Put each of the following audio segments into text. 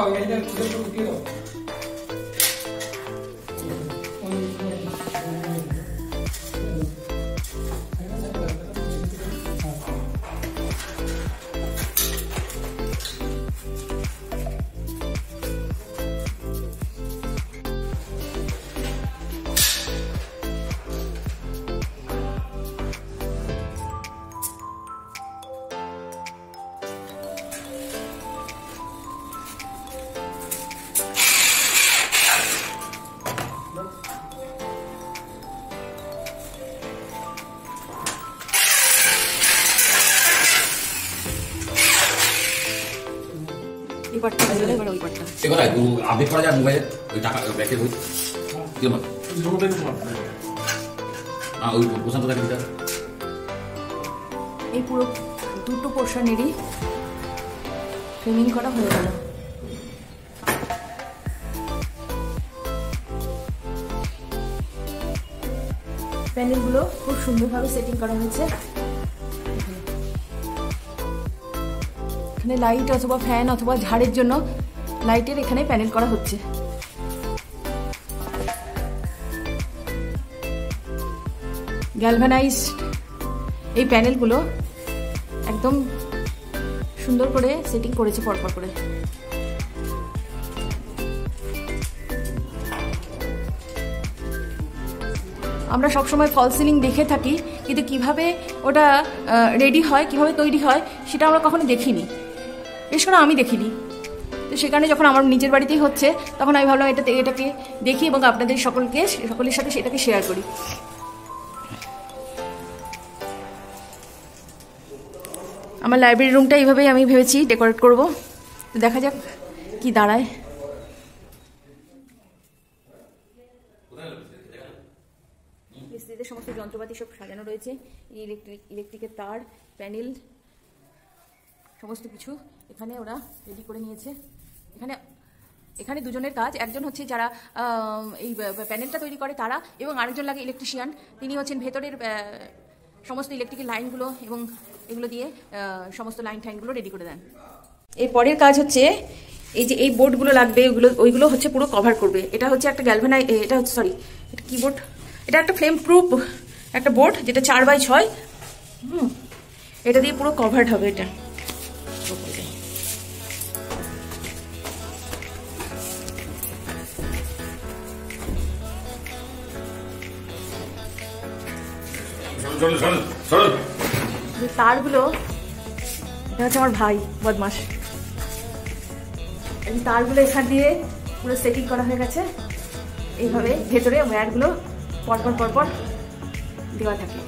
Update করা যায় মোবাইলে ওই টাকা ব্যাকের ওই কি বল ওই প্রশান্ত টাকা দিতে এই পুরো দুটো পোর্শনেরই ফ্রেমিং করা হয়ে গেল। প্যানেলগুলো খুব সুন্দরভাবে সেটিং করা হয়েছে। এখানে লাইট অথবা ফ্যান অথবা ঝাড়ের জন্য লাইটের এখানে প্যানেল করা হচ্ছে। গ্যালভানাইজড এই প্যানেলগুলো একদম সুন্দর করে সেটিং করেছে পরপর করে। আমরা সবসময় ফল সিলিং দেখে থাকি, কিন্তু কিভাবে ওটা রেডি হয়, কিভাবে তৈরি হয় সেটা আমরা কখনো দেখিনি, বিশেষ করে আমি দেখিনি। তো সেখানে যখন আমার নিজের বাড়িতেই হচ্ছে তখন আমি ভাবলাম এটাকে দেখি এবং আপনাদের সকলের সাথে সেটাকে শেয়ার করি। আমার লাইব্রেরি রুমটা এইভাবেই আমি ভেবেছি ডেকোরেট করব, দেখা যাক কি দাঁড়ায়। মিস্ত্রিদের সমস্ত যন্ত্রপাতি সব সাজানো রয়েছে, ইলেকট্রিকের তার, প্যানেল, সমস্ত কিছু এখানে ওরা রেডি করে নিয়েছে। এখানে দুজনের কাজ, একজন হচ্ছে যারা এই প্যানেলটা তৈরি করে তারা, এবং আরেকজন লাগে ইলেকট্রিশিয়ান, তিনি হচ্ছেন ভেতরের সমস্ত ইলেকট্রিকের লাইনগুলো এবং এগুলো দিয়ে সমস্ত লাইনগুলো রেডি করে দেন। এর পরের কাজ হচ্ছে এই যে এই বোর্ডগুলো লাগবে ওইগুলো হচ্ছে পুরো কভার করবে। এটা হচ্ছে একটা এটা হচ্ছে এটা কি বোর্ড, এটা একটা ফ্লেম প্রুফ একটা বোর্ড, যেটা 4x6। এটা দিয়ে পুরো কভার্ড হবে এটা। তারগুলো, এটা হচ্ছে আমার ভাই বদমাস, এই তারগুলো এখান দিয়ে পুরো সেটিং করা হয়ে গেছে। এইভাবে ভেতরে ওয়্যারগুলো পরপর দেওয়া থাকে।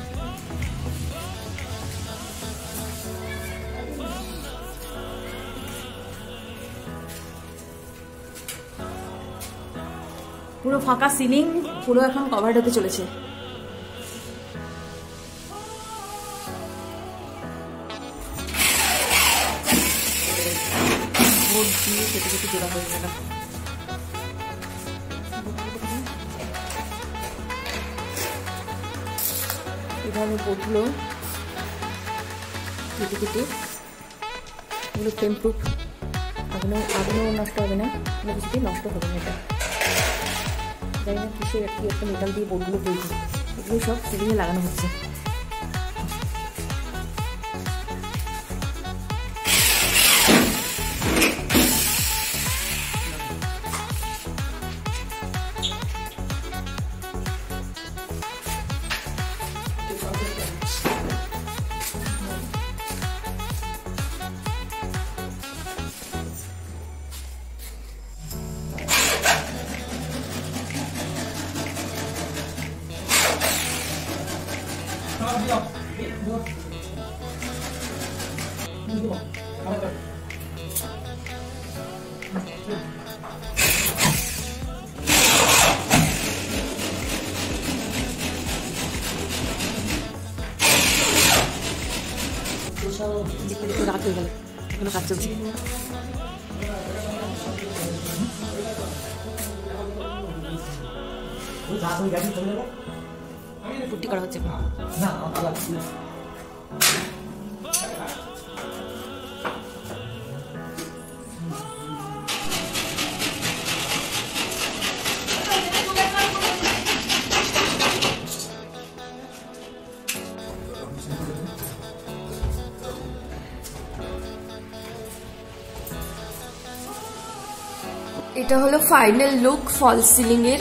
পুরো ফাঁকা সিলিং পুরো এখন কভার্ড হতে চলেছে। কেটে জোড়া হয়ে গেল। এভাবে বোর্ডগুলো কেটে এগুলো ফ্লেম প্রুফ, আগুনও নষ্ট হবে না, কোনো কিছুতেই নষ্ট হবে না। এটা জানি না কিসের একটা মেটাল দিয়ে বোর্ডগুলো তৈরি, এগুলো সব সিলিংয়ে লাগানো হচ্ছে। রাত হয়ে গেল, এখনো কাজ চলছে। পুট্টি করা হচ্ছে। এটা হলো ফাইনাল লুক ফল সিলিং এর।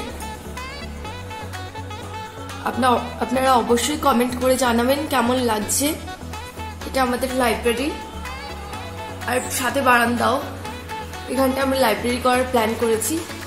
আপনারা অবশ্যই কমেন্ট করে জানাবেন কেমন লাগছে। এটা আমাদের লাইব্রেরি আর সাথে বারান্দাও। এখানটা আমরা লাইব্রেরি করার প্ল্যান করেছি।